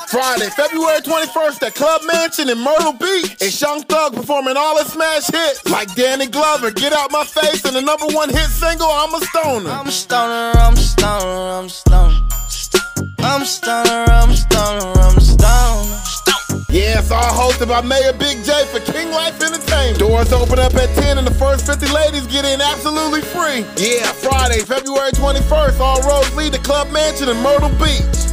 Friday, February 21st at Club Mansion in Myrtle Beach. It's Young Thug performing all his smash hits like Danny Glover, Get Out My Face, and the #1 hit single, I'm a Stoner. I'm a stoner, I'm a stoner, I'm a stoner. I'm a stoner, I'm a stoner, I'm a stoner. Yeah, it's all hosted by Mayor Big J for King Life Entertainment. Doors open up at 10 and the first 50 ladies get in absolutely free. Yeah, Friday, February 21st, all roads lead to Club Mansion in Myrtle Beach.